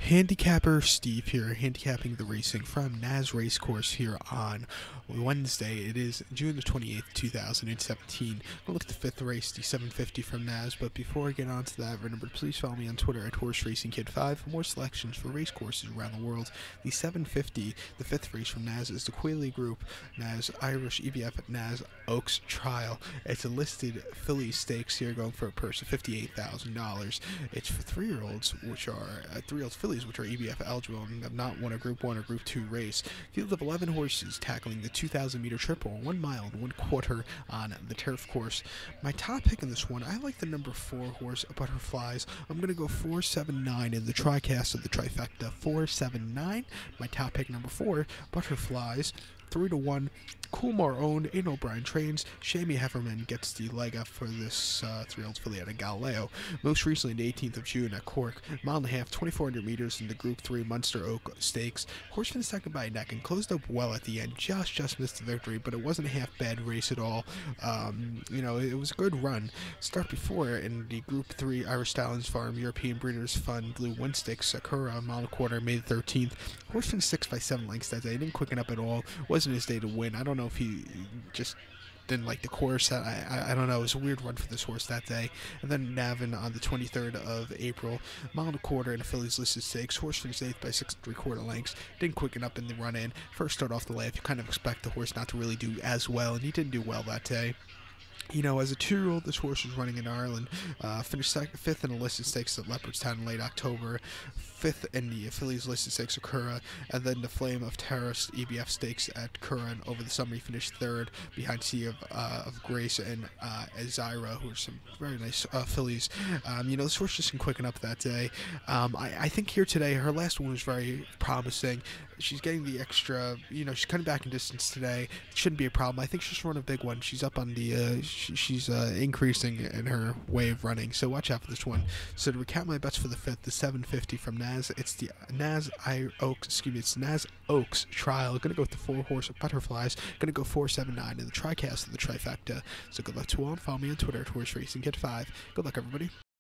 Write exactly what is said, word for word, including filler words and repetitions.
Handicapper Steve here, handicapping the racing from Naz Racecourse here on Wednesday. It is June the twenty-eighth, two thousand seventeen. We'll look at the fifth race, the seven fifty from Naz, but before I get on to that, remember to please follow me on Twitter at Horse Racing Kid five for more selections for race courses around the world. The seven fifty, the fifth race from Naz, is the Quayle Group Naz Irish E B F Naz Oaks Trial. It's a listed filly stakes here going for a purse of fifty-eight thousand dollars. It's for three-year-olds, which are uh, three-year-old fillies, which are E B F eligible and have not won a Group one or Group two race. Field of eleven horses tackling the two thousand meter triple, one mile and one quarter on the turf course. My top pick in this one, I like the number four horse, Butterflies. I'm going to go four seven nine in the TriCast of the trifecta, four seven nine. My top pick, number four, Butterflies. Three to one. Coolmore owned, Aidan O'Brien trains. Shamie Hefferman gets the leg up for this uh, three-year-old filly out of Galileo. Most recently, the eighteenth of June at Cork, mile and a half, twenty-four hundred meters in the Group three Munster Oak Stakes. Horse finished second by a neck and closed up well at the end. Just, just missed the victory, but it wasn't a half bad race at all. Um, you know, it was a good run. Start before in the Group three Irish Stallions Farm European Breeders' Fund Blue One Stakes Sakura mile and a quarter, May the thirteenth. Horse finished six by seven lengths that day. Didn't quicken up at all. Wasn't his day to win. I don't know if he just didn't like the course. I, I I don't know. It was a weird run for this horse that day. And then Navan on the twenty-third of April, mile and a quarter in a fillies listed stakes. Horse finished eighth by six and three quarter lengths. Didn't quicken up in the run in. First start off the layoff, you kind of expect the horse not to really do as well, and he didn't do well that day. You know, as a two-year-old, this horse was running in Ireland. Uh, finished second, fifth in the listed stakes at Leopardstown in late October. Fifth in the fillies listed stakes at Curra. And then the Flame of Terrace E B F stakes at Curran over the summer. He finished third behind Sea of, uh, of Grace and uh, Azira, who are some very nice uh, fillies. Um, you know, this horse just didn't quicken up that day. Um, I, I think here today, her last one was very promising. She's getting the extra, you know, she's cutting back in distance today. It shouldn't be a problem. I think she's run a big one. She's up on the, uh, she, she's uh, increasing in her way of running. So watch out for this one. So to recap my bets for the fifth, the seven fifty from Naz, it's the Naz I Oaks, excuse me, it's Naz Oaks Trial. Going to go with the four horse Butterflies. Going to go four seven nine in the TriCast of the trifecta. So good luck to all. Follow me on Twitter at Horse Racing Kid five. Good luck, everybody.